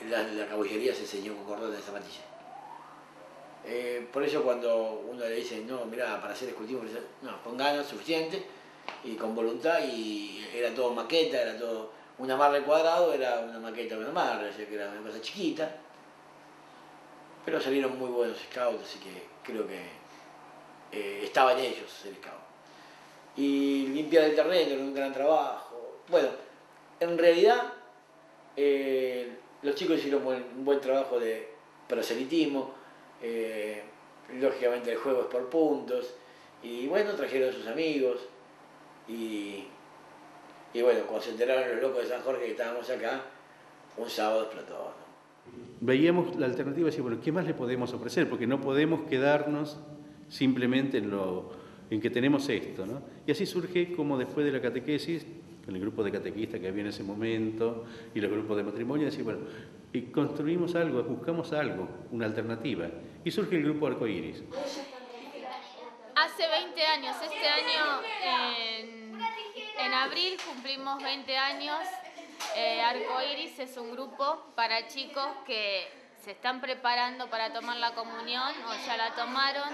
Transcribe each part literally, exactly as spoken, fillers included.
la, la caballería se enseñó con cordón de zapatilla. Eh, por eso cuando uno le dice, no, mirá, para hacer escultismo, no, con ganas suficiente y con voluntad, y era todo maqueta, era todo, un amarre cuadrado era una maqueta de un amarre, o sea que era una cosa chiquita, pero salieron muy buenos scouts, así que creo que eh, estaba en ellos ser scout. Y limpiar el terreno era un gran trabajo. Bueno, en realidad eh, los chicos hicieron buen, un buen trabajo de proselitismo. Eh, lógicamente el juego es por puntos, y bueno, trajeron a sus amigos, y, y bueno, cuando se enteraron los locos de San Jorge que estábamos acá, un sábado explotó, ¿no? Veíamos la alternativa y decíamos, bueno, ¿qué más le podemos ofrecer? Porque no podemos quedarnos simplemente en, lo, en que tenemos esto, ¿no? Y así surge como después de la catequesis, con el grupo de catequistas que había en ese momento y los grupos de matrimonio, decir, bueno, y construimos algo, buscamos algo, una alternativa. Y surge el grupo Arcoíris. Hace veinte años, este año en, en abril cumplimos veinte años. Eh, Arcoíris es un grupo para chicos que se están preparando para tomar la comunión o ya la tomaron.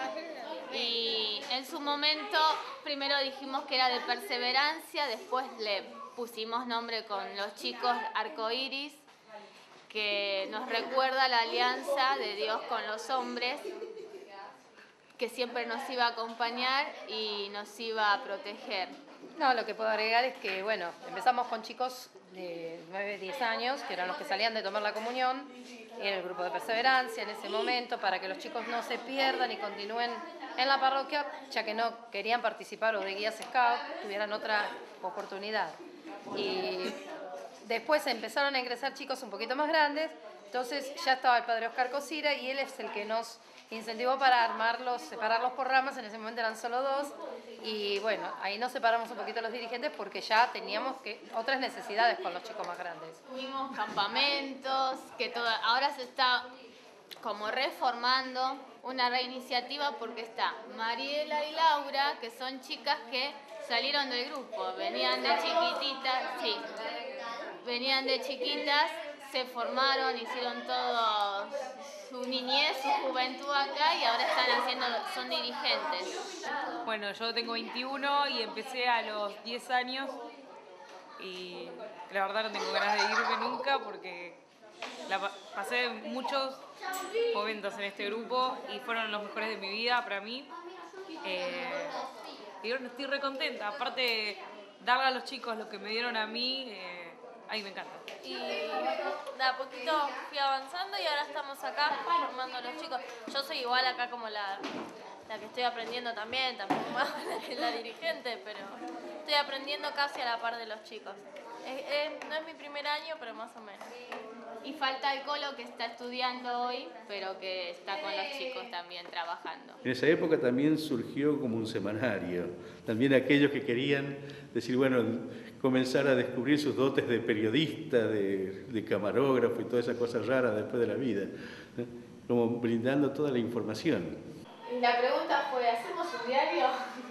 Y en su momento primero dijimos que era de perseverancia, después le pusimos nombre con los chicos Arcoíris, que nos recuerda la alianza de Dios con los hombres, que siempre nos iba a acompañar y nos iba a proteger. No, lo que puedo agregar es que, bueno, empezamos con chicos de nueve, diez años, que eran los que salían de tomar la comunión, era el grupo de perseverancia en ese momento, para que los chicos no se pierdan y continúen en la parroquia, ya que no querían participar o de guías scout, tuvieran otra oportunidad. Y después empezaron a ingresar chicos un poquito más grandes, entonces ya estaba el padre Oscar Cosira y él es el que nos incentivó para armarlos, separarlos por ramas. En ese momento eran solo dos, y bueno, ahí nos separamos un poquito los dirigentes porque ya teníamos que, otras necesidades con los chicos más grandes. Tuvimos campamentos, que toda, ahora se está como reformando una reiniciativa porque está Mariela y Laura, que son chicas que salieron del grupo, venían de chiquititas, sí, venían de chiquitas, se formaron, hicieron todo su niñez, su juventud acá y ahora están haciendo, son dirigentes. Bueno, yo tengo veintiuno y empecé a los diez años y la verdad no tengo ganas de irme nunca porque la pasé muchos momentos en este grupo y fueron los mejores de mi vida para mí. Eh, y yo estoy re contenta, aparte darle a los chicos lo que me dieron a mí, eh, ay, me encanta. Y de a poquito fui avanzando y ahora estamos acá formando a los chicos. Yo soy igual acá como la, la que estoy aprendiendo también, tampoco más la, la dirigente, pero estoy aprendiendo casi a la par de los chicos. Es, es, no es mi primer año, pero más o menos. Y falta el Colo, que está estudiando hoy, pero que está con los chicos también trabajando. En esa época también surgió como un semanario. También aquellos que querían decir, bueno, comenzar a descubrir sus dotes de periodista, de, de camarógrafo y todas esas cosas raras después de la vida, ¿no? Como brindando toda la información. Y la pregunta fue, ¿hacemos un diario?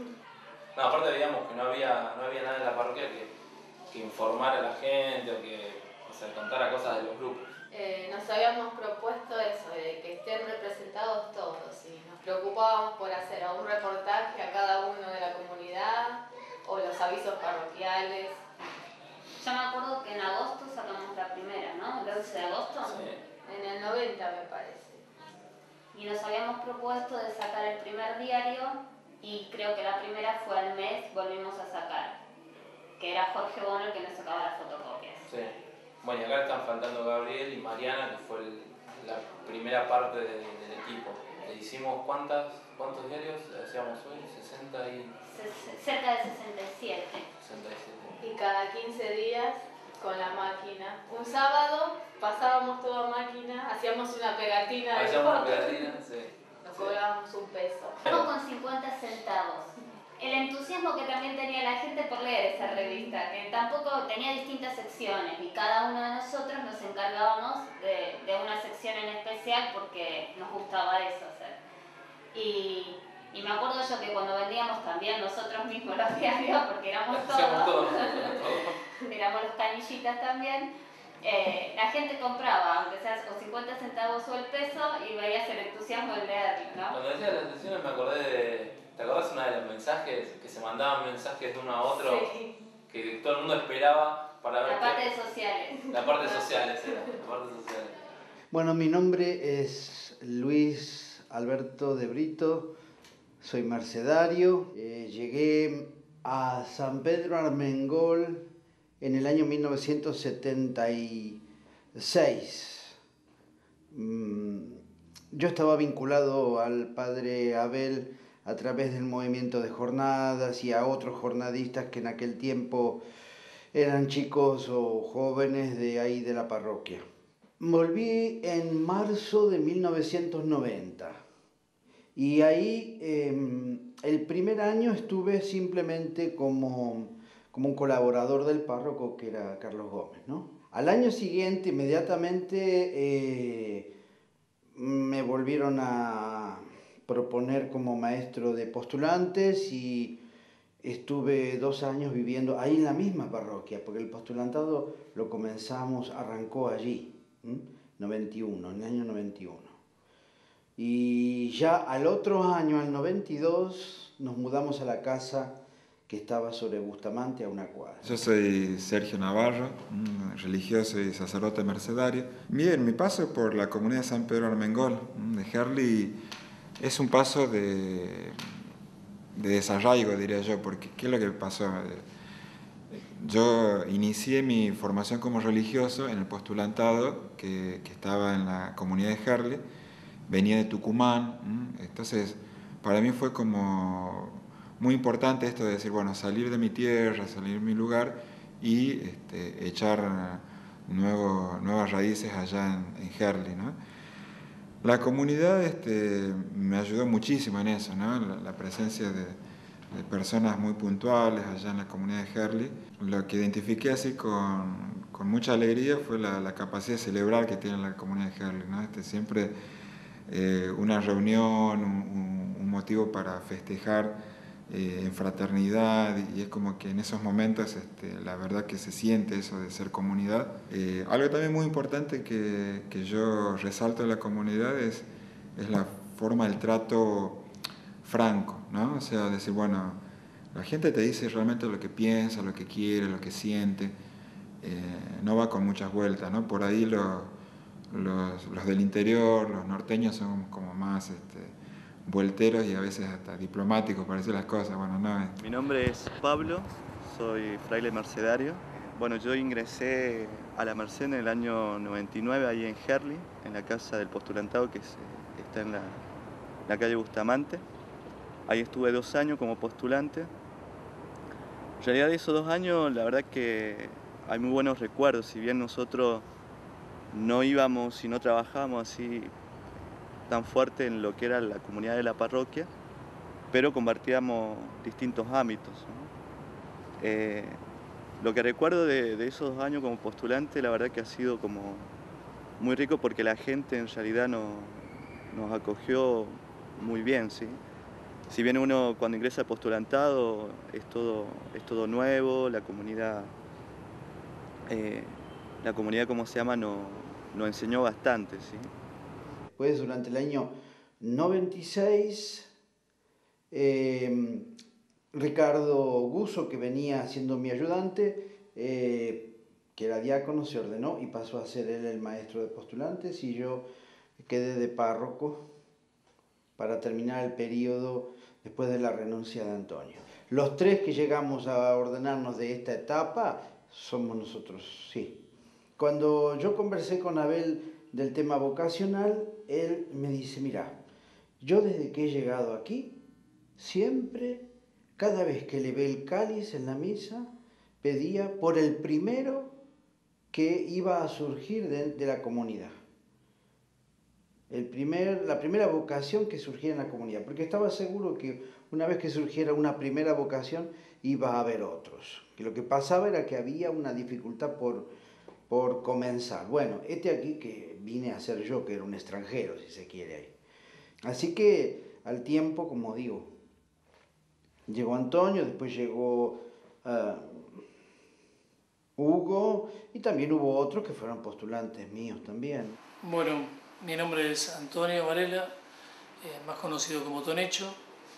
No, aparte veíamos que no había, no había nada en la parroquia que, que informara a la gente o que, o sea, contara cosas de los grupos. Eh, nos habíamos propuesto eso, de que estén representados todos, y nos preocupábamos por hacer o un reportaje a cada uno de la comunidad o los avisos parroquiales. Ya me acuerdo que en agosto sacamos la primera, ¿no? El once de agosto. Sí. En el noventa me parece. Y nos habíamos propuesto de sacar el primer diario y creo que la primera fue al mes, volvimos a sacar, que era Jorge Bono el que nos sacaba las fotocopias. Sí. Bueno, y acá están faltando Gabriel y Mariana, que fue el, la primera parte de, del equipo. E hicimos cuántas, ¿cuántos diarios hacíamos hoy? sesenta y... Cerca de sesenta y siete. sesenta y siete. Y cada quince días con la máquina. Un sábado pasábamos toda máquina, hacíamos una pegatina de Hacíamos una fotos. pegatina, sí. Nos cobrábamos un peso. Estamos con cincuenta centavos. El entusiasmo que también tenía la gente por leer esa revista, que tampoco tenía distintas secciones y cada uno de nosotros nos encargábamos de, de una sección en especial porque nos gustaba eso hacer. Y, y me acuerdo yo que cuando vendíamos también nosotros mismos los diarios, porque éramos todos, todos. éramos los canillitas también, eh, la gente compraba, aunque sea o cincuenta centavos o el peso, y veías el entusiasmo de leerlo, ¿no? Cuando decías las sesiones me acordé de... ¿Te acordás una de los mensajes? Que se mandaban mensajes de uno a otro, Sí. que todo el mundo esperaba para ver La parte qué... de sociales. La parte sociales era, la parte sociales. Bueno, mi nombre es Luis Alberto de Brito, soy mercedario. Eh, llegué a San Pedro Armengol en el año mil novecientos setenta y seis. Mm, yo estaba vinculado al padre Abel a través del movimiento de jornadas y a otros jornadistas que en aquel tiempo eran chicos o jóvenes de ahí de la parroquia. Volví en marzo de mil novecientos noventa y ahí eh, el primer año estuve simplemente como, como un colaborador del párroco que era Carlos Gómez, ¿no? Al año siguiente, inmediatamente, eh, me volvieron a proponer como maestro de postulantes y estuve dos años viviendo ahí en la misma parroquia, porque el postulantado lo comenzamos, arrancó allí. noventa y uno, en el año noventa y uno. Y ya al otro año, al noventa y dos, nos mudamos a la casa que estaba sobre Bustamante a una cuadra. Yo soy Sergio Navarro, religioso y sacerdote mercedario. Bien, mi paso por la comunidad de San Pedro Armengol, de Herli, es un paso de, de desarraigo, diría yo, porque ¿qué es lo que pasó? Yo inicié mi formación como religioso en el postulantado que, que estaba en la comunidad de Herli, venía de Tucumán, entonces para mí fue como muy importante esto de decir, bueno, salir de mi tierra, salir de mi lugar y este, echar nuevo, nuevas raíces allá en, en Herli, ¿no? La comunidad este, me ayudó muchísimo en eso, ¿no? La, la presencia de, de personas muy puntuales allá en la comunidad de Herli. Lo que identifiqué así con, con mucha alegría fue la, la capacidad de celebrar que tiene la comunidad de Herli, ¿no? Este, siempre eh, una reunión, un, un motivo para festejar eh, en fraternidad, y es como que en esos momentos este, la verdad que se siente eso de ser comunidad. Eh, algo también muy importante que, que yo resalto en la comunidad es, es la forma del trato franco, ¿no? O sea, decir, bueno, la gente te dice realmente lo que piensa, lo que quiere, lo que siente, eh, no va con muchas vueltas, ¿no? Por ahí lo, los, los del interior, los norteños son como más este, vuelteros y a veces hasta diplomáticos para decir las cosas. Bueno, no. Mi nombre es Pablo, soy fraile mercedario. Bueno, yo ingresé a la Merced en el año noventa y nueve, ahí en Herli, en la casa del postulantado que es, está en la, la calle Bustamante. Ahí estuve dos años como postulante. En realidad de esos dos años, la verdad que hay muy buenos recuerdos. Si bien nosotros no íbamos y no trabajábamos así tan fuerte en lo que era la comunidad de la parroquia, pero compartíamos distintos ámbitos, ¿no? Eh, lo que recuerdo de, de esos dos años como postulante, la verdad que ha sido como muy rico porque la gente en realidad no, nos acogió muy bien, ¿sí? Si bien uno cuando ingresa al postulantado es todo, es todo nuevo, la comunidad, eh, la comunidad, como se llama, nos, nos enseñó bastante, ¿sí? Después, durante el año noventa y seis, eh, Ricardo Guso, que venía siendo mi ayudante, eh, que era diácono, se ordenó y pasó a ser él el maestro de postulantes, y yo quedé de párroco para terminar el periodo después de la renuncia de Antonio. Los tres que llegamos a ordenarnos de esta etapa somos nosotros, sí. Cuando yo conversé con Abel del tema vocacional, él me dice, mira, yo desde que he llegado aquí, siempre, cada vez que le ve el cáliz en la misa, pedía por el primero que iba a surgir de, de la comunidad. El primer, la primera vocación que surgiera en la comunidad, porque estaba seguro que una vez que surgiera una primera vocación, iba a haber otros. Que lo que pasaba era que había una dificultad por, por comenzar. Bueno, este aquí que vine a ser yo, que era un extranjero, si se quiere ahí. Así que al tiempo, como digo, llegó Antonio, después llegó uh, Hugo, y también hubo otros que fueron postulantes míos también. Bueno, mi nombre es Antonio Varela, eh, más conocido como Tonecho.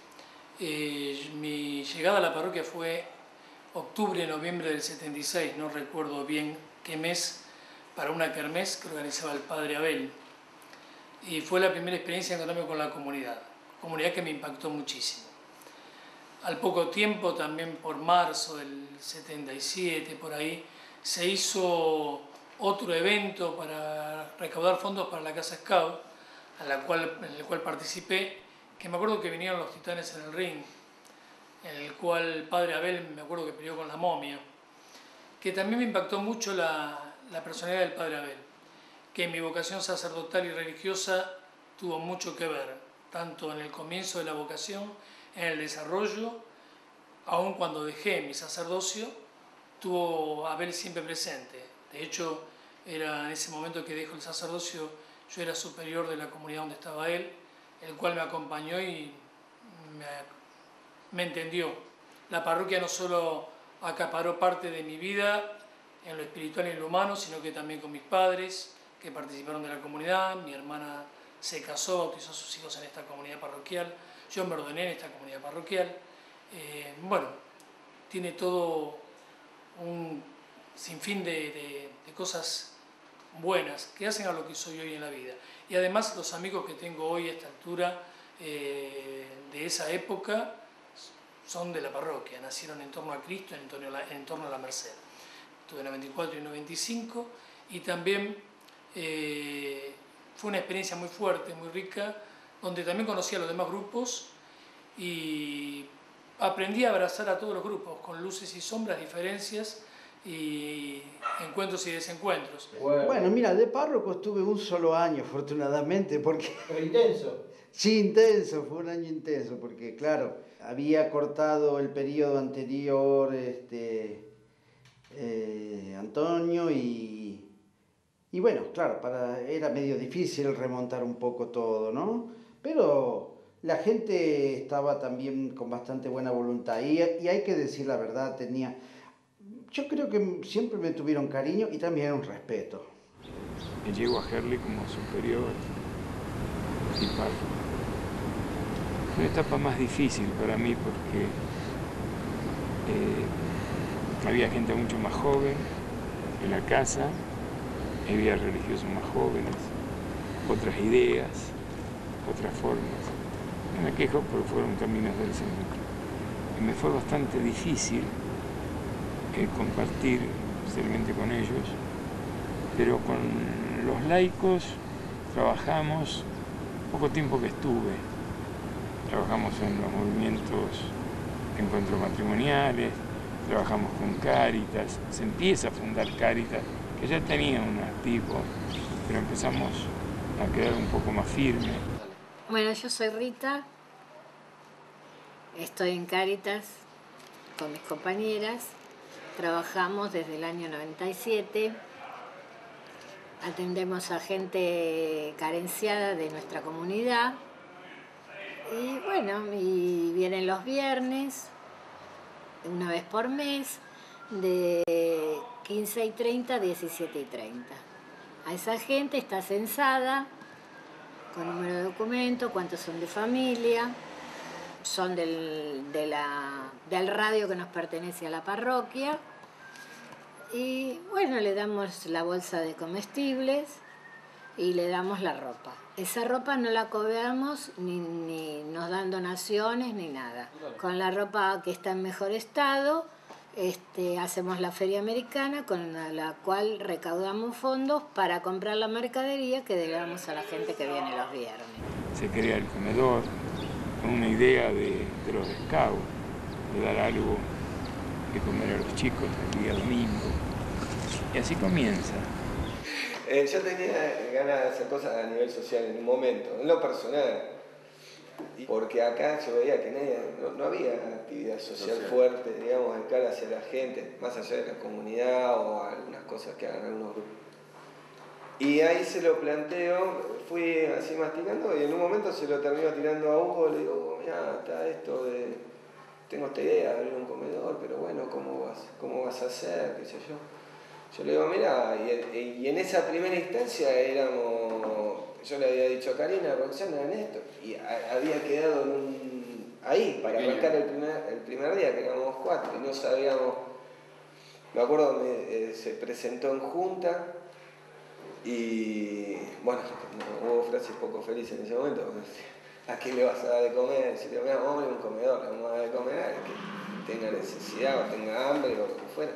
Eh, mi llegada a la parroquia fue octubre, noviembre del setenta y seis, no recuerdo bien qué mes, para una kermés que organizaba el padre Abel. Y fue la primera experiencia encontrarme con la comunidad, comunidad que me impactó muchísimo. Al poco tiempo, también por marzo del setenta y siete, por ahí, se hizo otro evento para recaudar fondos para la Casa Scout, a la cual, en el cual participé, que me acuerdo que vinieron los Titanes en el ring, en el cual el padre Abel, me acuerdo que peleó con la momia, que también me impactó mucho la, la personalidad del padre Abel, que mi vocación sacerdotal y religiosa tuvo mucho que ver, tanto en el comienzo de la vocación, en el desarrollo, aun cuando dejé mi sacerdocio, tuvo a Abel siempre presente. De hecho, era en ese momento que dejo el sacerdocio, yo era superior de la comunidad donde estaba él, el cual me acompañó y me, me entendió. La parroquia no solo acaparó parte de mi vida en lo espiritual y en lo humano, sino que también con mis padres, que participaron de la comunidad. Mi hermana se casó, bautizó a sus hijos en esta comunidad parroquial. Yo me ordené en esta comunidad parroquial. Eh, bueno, tiene todo un sinfín de, de, de cosas buenas que hacen a lo que soy hoy en la vida. Y además los amigos que tengo hoy a esta altura eh, de esa época son de la parroquia, nacieron en torno a Cristo, en torno a la, en torno a la Merced. Estuve en noventa y cuatro y noventa y cinco y también eh, fue una experiencia muy fuerte, muy rica, donde también conocí a los demás grupos y aprendí a abrazar a todos los grupos, con luces y sombras, diferencias y encuentros y desencuentros. Bueno, bueno mira, de párroco estuve un solo año, afortunadamente, porque... ¿Pero intenso? Sí, intenso, fue un año intenso, porque claro, había cortado el periodo anterior este, eh, Antonio y, y bueno, claro, para, era medio difícil remontar un poco todo, ¿no? Pero la gente estaba también con bastante buena voluntad y, y hay que decir la verdad, tenía... Yo creo que siempre me tuvieron cariño y también un respeto. Llego a Herli como superior y párroco. Una etapa más difícil para mí porque eh, había gente mucho más joven en la casa, había religiosos más jóvenes, otras ideas, otras formas. No me quejo porque fueron caminos del Señor. Y me fue bastante difícil eh, compartir especialmente con ellos, pero con los laicos trabajamos poco tiempo que estuve. Trabajamos en los movimientos de encuentros matrimoniales, trabajamos con Cáritas, se empieza a fundar Cáritas, que ya tenía unos tipos, pero empezamos a quedar un poco más firmes. Bueno, yo soy Rita, estoy en Cáritas con mis compañeras, trabajamos desde el año noventa y siete, atendemos a gente carenciada de nuestra comunidad y bueno, y vienen los viernes, una vez por mes, de quince y treinta a diecisiete y treinta. A esa gente está censada, con número de documento, cuántos son de familia, son del, de la, del radio que nos pertenece a la parroquia. Y bueno, le damos la bolsa de comestibles y le damos la ropa. Esa ropa no la cobramos ni, ni nos dan donaciones ni nada. Con la ropa que está en mejor estado, este, hacemos la feria americana con la, la cual recaudamos fondos para comprar la mercadería que damos a la gente que viene los viernes. Se crea el comedor con una idea de, de los scouts, de dar algo de comer a los chicos el día domingo. Y así comienza. Eh, yo tenía ganas de hacer cosas a nivel social en un momento, en lo personal. Porque acá yo veía que nadie, no, no había actividad social, social fuerte, digamos, de cara hacia la gente, más allá de la comunidad o algunas cosas que hagan algunos grupos. Y ahí se lo planteo, fui así masticando y en un momento se lo termino tirando a Hugo, le digo, mira, está esto de, tengo esta idea de abrir un comedor, pero bueno, ¿cómo vas, cómo vas a hacer? ¿Qué sé yo? Yo le digo, mira, y, y en esa primera instancia éramos, yo le había dicho a Karina, Roxana, en esto, y a, había quedado en un, ahí para arrancar el primer, el primer día, que éramos cuatro, y no sabíamos, me acuerdo, me, eh, se presentó en junta, y bueno, hubo frases poco felices en ese momento, ¿a quién le vas a dar de comer? Si le digo, mira, vamos a abrir un comedor, le vamos a dar de comer a que tenga necesidad o tenga hambre o lo que fuera.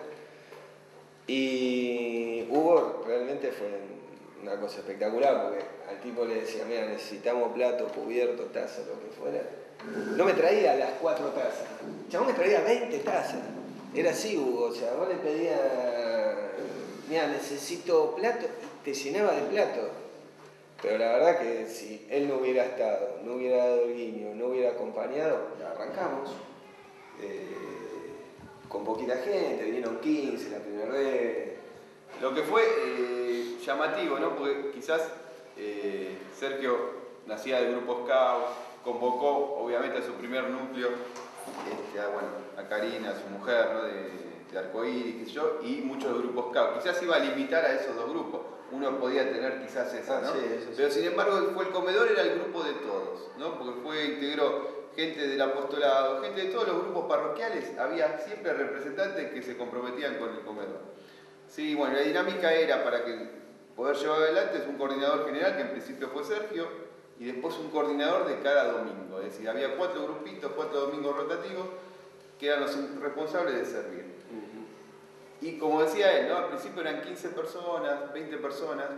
Y Hugo realmente fue una cosa espectacular, porque al tipo le decía, mira, necesitamos plato, cubierto, taza, lo que fuera. No me traía las cuatro tazas, el chabón me traía veinte tazas. Era así, Hugo, o sea, vos le pedías, mira, necesito plato, y te llenaba de plato. Pero la verdad que si él no hubiera estado, no hubiera dado el guiño, no hubiera acompañado, la arrancamos. Eh, con poquita gente, vinieron quince la primera vez. Lo que fue eh, llamativo, ¿no? Porque quizás eh, Sergio nacía del grupo Scout, convocó obviamente a su primer núcleo, este, a, bueno, a Karina, a su mujer, ¿no? de, de Arcoíris, qué sé yo, y muchos del grupo Scout. Quizás iba a limitar a esos dos grupos. Uno podía tener quizás esa, ¿no? Ah, sí, eso sí. Pero sin embargo, fue el comedor, era el grupo de todos, ¿no? Porque fue, integró gente del apostolado, gente de todos los grupos parroquiales, había siempre representantes que se comprometían con el comedor. Sí, bueno, la dinámica era para que poder llevar adelante es un coordinador general, que en principio fue Sergio, y después un coordinador de cada domingo, es decir, había cuatro grupitos, cuatro domingos rotativos, que eran los responsables de servir. Uh-huh. Y como decía él, ¿no? Al principio eran quince personas, veinte personas,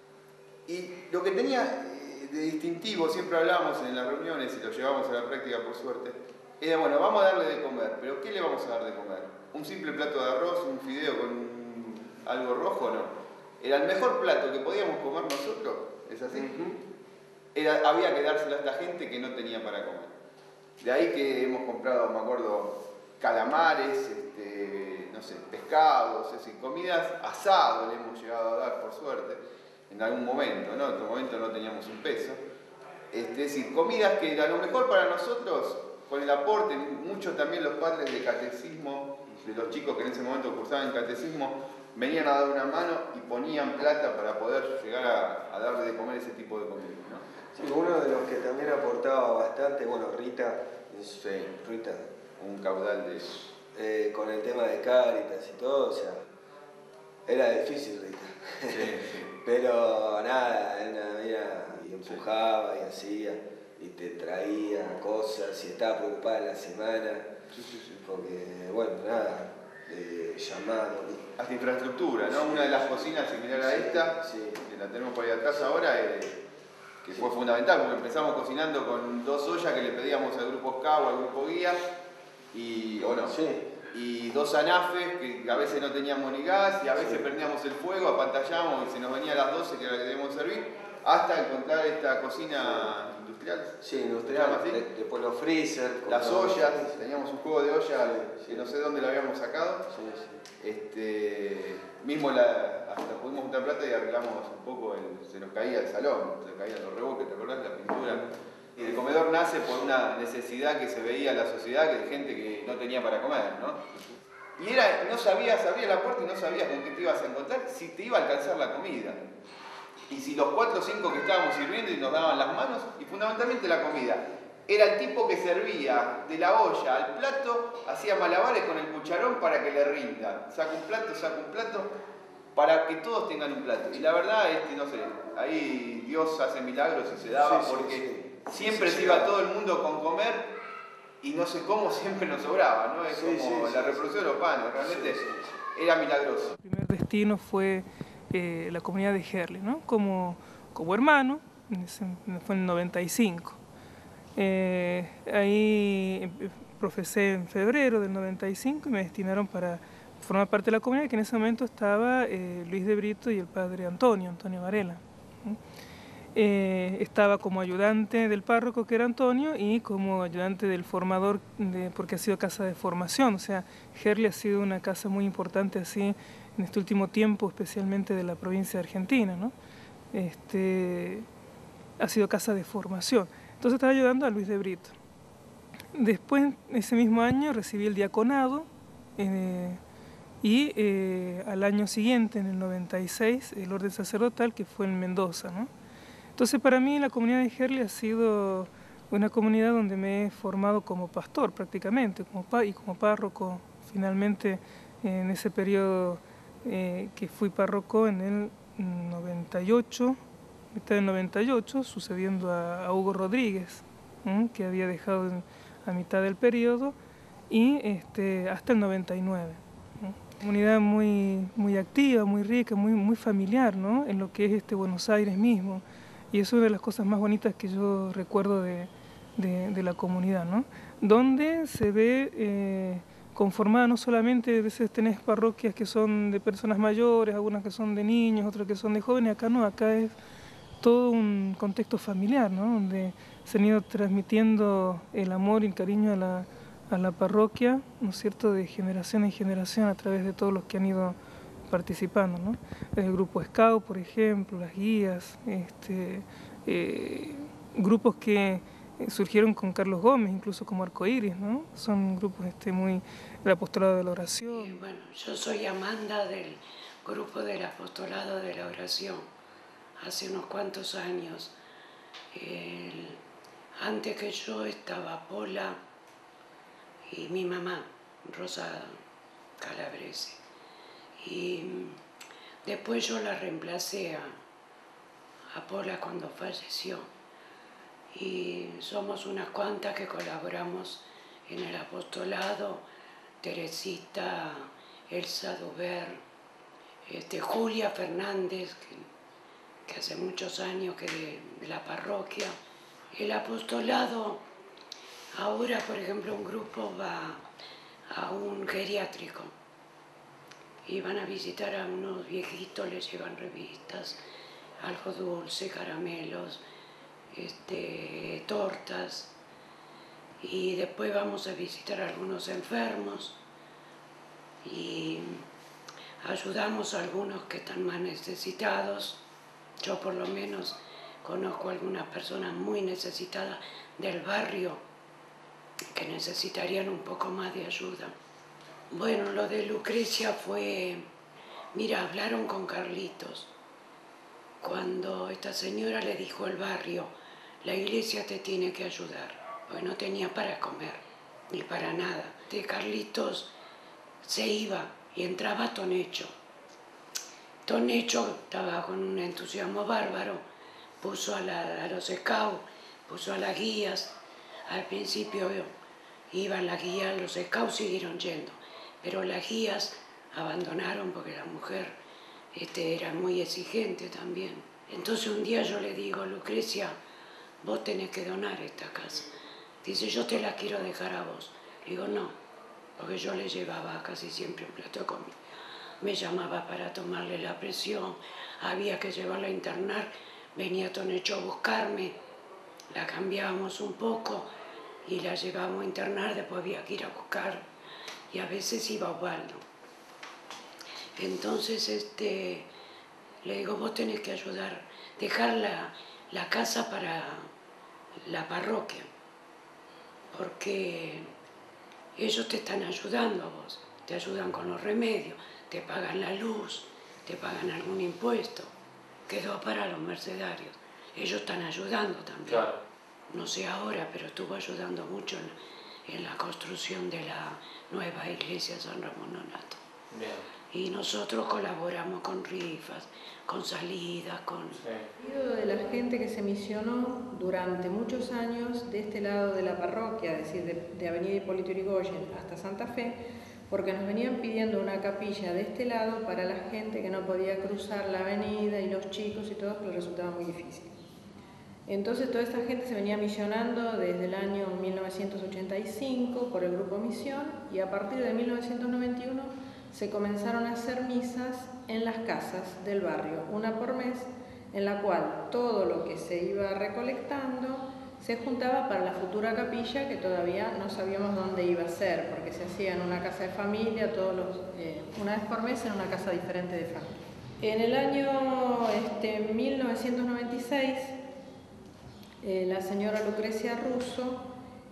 y lo que tenía de distintivo, siempre hablábamos en las reuniones y lo llevamos a la práctica por suerte, era bueno, vamos a darle de comer, pero ¿qué le vamos a dar de comer? ¿Un simple plato de arroz, un fideo con un, algo rojo? No. Era el mejor plato que podíamos comer nosotros, ¿es así? Uh-huh. Era, había que dárselo a esta gente que no tenía para comer. De ahí que hemos comprado, me acuerdo, calamares, este, no sé, pescados, es decir, comidas, asado le hemos llegado a dar, por suerte. En algún momento, ¿no? En otro momento no teníamos un peso. Este, es decir, comidas que a lo mejor para nosotros, con el aporte, muchos también los padres de catecismo, de los chicos que en ese momento cursaban catecismo, venían a dar una mano y ponían plata para poder llegar a, a darle de comer ese tipo de comida, ¿no? Sí, uno de los que también aportaba bastante, bueno, Rita, sí, Rita, un caudal de... Eh, con el tema de Cáritas y todo, o sea, era difícil, Rita. Sí, sí. Pero nada, ella y empujaba y hacía, y te traía cosas, y estaba preocupada en la semana, sí, sí, sí. Porque, bueno, nada, eh, llamado. Hasta infraestructura, ¿no? Una de las cocinas similar a esta, sí, que la tenemos por ahí atrás ahora, eh, que sí. Fue fundamental, porque empezamos cocinando con dos ollas que le pedíamos al grupo Scout, al grupo Guía, y, o no, sí. Y dos anafes que a veces no teníamos ni gas y a veces sí. Prendíamos el fuego, apantallamos y se nos venía a las doce que era la que debíamos servir, hasta encontrar esta cocina industrial. Sí, industrial, ¿sí? de, después los freezer. Las ollas, sí. Teníamos un juego de olla sí, que sí. No sé dónde la habíamos sacado. Sí, sí. Este, mismo la, hasta pudimos juntar plata y arreglamos un poco, el, se nos caía el salón, se caían los reboques, ¿te acordás? La pintura. Y el comedor nace por una necesidad que se veía en la sociedad, que de gente que no tenía para comer, ¿no? Y era, no sabías, abrías la puerta y no sabías con qué te ibas a encontrar, si te iba a alcanzar la comida. Y si los cuatro o cinco que estábamos sirviendo y nos daban las manos, y fundamentalmente la comida. Era el tipo que servía de la olla al plato, hacía malabares con el cucharón para que le rinda. Saca un plato, saca un plato, para que todos tengan un plato. Y la verdad, este, no sé, ahí Dios hace milagros y se daba, sí, porque... Sí, sí. Siempre se iba todo el mundo con comer y no sé cómo siempre nos sobraba, ¿no? Es sí, como sí, la sí, reproducción sí. de los panes, realmente sí, sí, sí. Era milagroso. El primer destino fue eh, la comunidad de Herli, ¿no? Como, como hermano, fue en el noventa y cinco. Eh, ahí profesé en febrero del noventa y cinco y me destinaron para formar parte de la comunidad, que en ese momento estaba eh, Luis de Brito y el padre Antonio, Antonio Varela. ¿no? Eh, estaba como ayudante del párroco, que era Antonio, y como ayudante del formador, de, porque ha sido casa de formación. O sea, Herli ha sido una casa muy importante así en este último tiempo, especialmente de la provincia de Argentina, ¿no? Este, ha sido casa de formación. Entonces estaba ayudando a Luis de Brito. Después, ese mismo año, recibí el diaconado, eh, y eh, al año siguiente, en el noventa y seis, el orden sacerdotal, que fue en Mendoza, ¿no? Entonces, para mí la comunidad de Herli ha sido una comunidad donde me he formado como pastor prácticamente, como pa y como párroco, finalmente en ese periodo eh, que fui párroco en el noventa y ocho, mitad del noventa y ocho, sucediendo a, a Hugo Rodríguez, ¿eh? que había dejado en, a mitad del periodo, y este, hasta el noventa y nueve. ¿no? Comunidad muy, muy activa, muy rica, muy, muy familiar, ¿no? En lo que es este Buenos Aires mismo. Y es una de las cosas más bonitas que yo recuerdo de, de, de la comunidad, ¿no? Donde se ve eh, conformada no solamente, a veces tenés parroquias que son de personas mayores, algunas que son de niños, otras que son de jóvenes, acá no, acá es todo un contexto familiar, ¿no? Donde se han ido transmitiendo el amor y el cariño a la, a la parroquia, ¿no es cierto?, de generación en generación a través de todos los que han ido participando, ¿no? El grupo Scout, por ejemplo, las guías, este, eh, grupos que surgieron con Carlos Gómez, incluso como Arcoíris, ¿no? Son grupos este, muy... el apostolado de la oración. Eh, bueno, yo soy Amanda del grupo del apostolado de la oración. Hace unos cuantos años, el, antes que yo estaba Pola y mi mamá, Rosa Calabrese. Y después yo la reemplacé a, a Pola cuando falleció. Y somos unas cuantas que colaboramos en el apostolado, Teresita, Elsa Duber, este, Julia Fernández, que, que hace muchos años que de, de la parroquia. El apostolado, ahora por ejemplo un grupo va a un geriátrico y van a visitar a unos viejitos, les llevan revistas, algo dulce, caramelos, este, tortas, y después vamos a visitar a algunos enfermos y ayudamos a algunos que están más necesitados. Yo por lo menos conozco a algunas personas muy necesitadas del barrio que necesitarían un poco más de ayuda. Bueno, lo de Lucrecia fue, mira, hablaron con Carlitos. Cuando esta señora le dijo al barrio, la iglesia te tiene que ayudar, porque no tenía para comer, ni para nada. De Carlitos se iba y entraba Tonecho. Tonecho estaba con un entusiasmo bárbaro, puso a, la, a los scouts, puso a las guías. Al principio iban las guías, los scouts siguieron yendo, pero las guías abandonaron porque la mujer este, era muy exigente también. Entonces un día yo le digo, Lucrecia, vos tenés que donar esta casa. Dice, yo te la quiero dejar a vos. Le digo, no, porque yo le llevaba casi siempre un plato de comida. Me llamaba para tomarle la presión, había que llevarla a internar, venía Tonecho a buscarme, la cambiábamos un poco y la llevábamos a internar, después había que ir a buscar, y a veces iba Osvaldo. Entonces este, le digo, vos tenés que ayudar, dejar la, la casa para la parroquia, porque ellos te están ayudando a vos, te ayudan con los remedios, te pagan la luz, te pagan algún impuesto, quedó para los mercedarios, ellos están ayudando también. Claro. No sé ahora, pero estuvo ayudando mucho en, en la construcción de la nueva iglesia San Ramón Nonnato. Bien. Y nosotros colaboramos con rifas, con salidas, con... Sí. De la gente que se misionó durante muchos años de este lado de la parroquia, es decir, de, de Avenida Hipólito Yrigoyen hasta Santa Fe, porque nos venían pidiendo una capilla de este lado para la gente que no podía cruzar la avenida y los chicos y todo, que les resultaba muy difícil. Entonces toda esta gente se venía misionando desde el año mil novecientos ochenta y cinco por el Grupo Misión, y a partir de mil novecientos noventa y uno se comenzaron a hacer misas en las casas del barrio, una por mes, en la cual todo lo que se iba recolectando se juntaba para la futura capilla, que todavía no sabíamos dónde iba a ser, porque se hacía en una casa de familia, todos los, eh, una vez por mes en una casa diferente de familia. En el año este, mil novecientos noventa y seis, eh, la señora Lucrecia Russo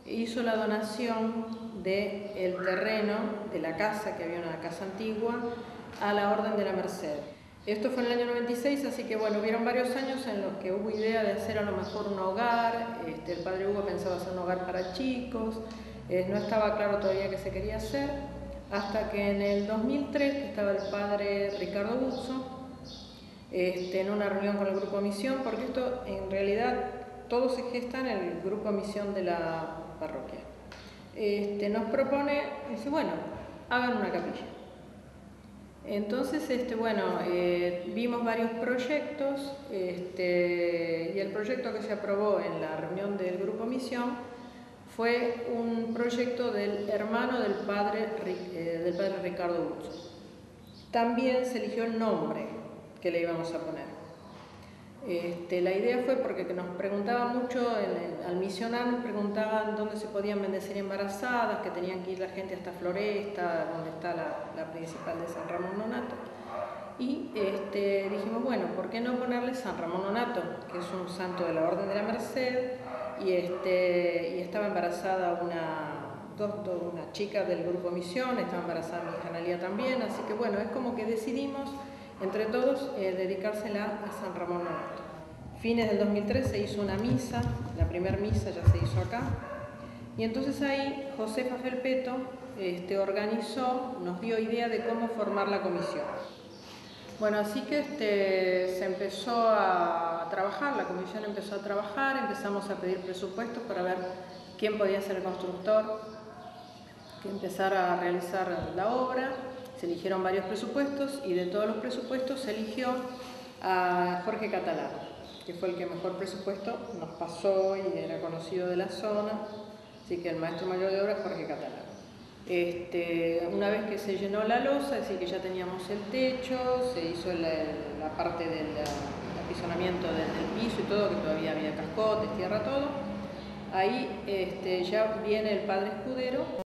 hizo la donación del terreno de la casa, que había una casa antigua, a la Orden de la Merced. Esto fue en el año noventa y seis, así que bueno, hubieron varios años en los que hubo idea de hacer a lo mejor un hogar. Este, el padre Hugo pensaba hacer un hogar para chicos, eh, no estaba claro todavía qué se quería hacer, hasta que en el dos mil tres, que estaba el padre Ricardo Buzzo, este, en una reunión con el Grupo Misión, porque esto en realidad todo se gesta en el Grupo Misión de la parroquia, este, nos propone, dice, bueno, hagan una capilla. Entonces, este, bueno, eh, vimos varios proyectos, este, y el proyecto que se aprobó en la reunión del Grupo Misión fue un proyecto del hermano del padre, eh, del padre Ricardo Buzzo. También se eligió el nombre que le íbamos a poner. Este, la idea fue porque nos preguntaban mucho, en, al misionar nos preguntaban dónde se podían bendecir embarazadas, que tenían que ir la gente hasta Floresta, donde está la, la principal de San Ramón Nonato. Y este, dijimos, bueno, ¿por qué no ponerle San Ramón Nonato, que es un santo de la Orden de la Merced? Y, este, y estaba embarazada una, dos, dos, una chica del Grupo Misión, estaba embarazada mi hija Analia también, así que bueno, es como que decidimos entre todos eh, dedicársela a San Ramón Nonato. Fines del dos mil tres se hizo una misa, la primera misa ya se hizo acá, y entonces ahí Josefa Felpeto este, organizó, nos dio idea de cómo formar la comisión. Bueno, así que este, se empezó a trabajar, la comisión empezó a trabajar, empezamos a pedir presupuestos para ver quién podía ser el constructor, que empezara a realizar la obra. Se eligieron varios presupuestos y de todos los presupuestos se eligió a Jorge Catalán, que fue el que mejor presupuesto nos pasó y era conocido de la zona, así que el maestro mayor de obra es Jorge Catalán. Este, una vez que se llenó la losa, es decir, que ya teníamos el techo, se hizo la, la parte del apisonamiento del, del piso y todo, que todavía había cascotes, tierra, todo, ahí este, ya viene el padre Escudero